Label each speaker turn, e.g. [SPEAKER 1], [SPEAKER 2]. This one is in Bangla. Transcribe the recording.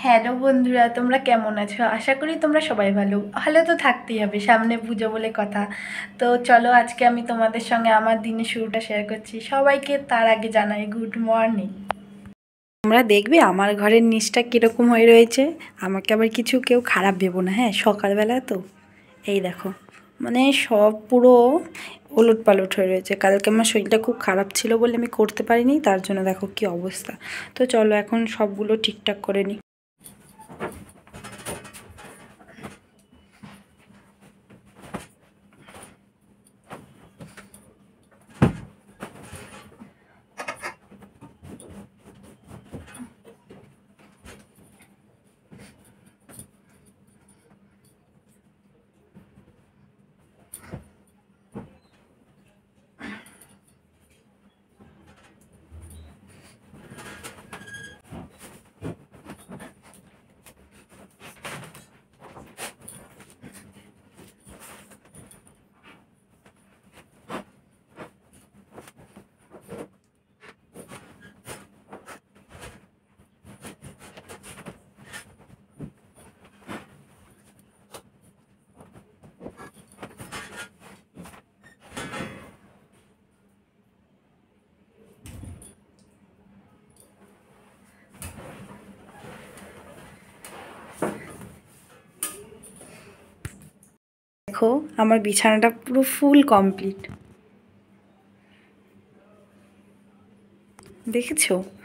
[SPEAKER 1] হ্যালো বন্ধুরা, তোমরা কেমন আছো? আশা করি তোমরা সবাই ভালো ভালো তো থাকতেই হবে, সামনে পুজো বলে কথা। তো চলো, আজকে আমি তোমাদের সঙ্গে আমার দিনের শুরুটা শেয়ার করছি। সবাইকে তার আগে জানাই গুড মর্নিং। তোমরা দেখবে আমার ঘরের নিচটা কীরকম হয়ে রয়েছে। আমাকে আবার কিছু কেউ খারাপ ভেবো না, হ্যাঁ? সকালবেলা তো এই দেখো, মানে সব পুরো ওলট পালট হয়ে রয়েছে। কালকে আমার শরীরটা খুব খারাপ ছিল বলে আমি করতে পারিনি, তার জন্য দেখো কি অবস্থা। তো চলো এখন সবগুলো ঠিকঠাক করে নিই। দেখো আমার বিছানাটা পুরো ফুল কমপ্লিট, দেখেছো?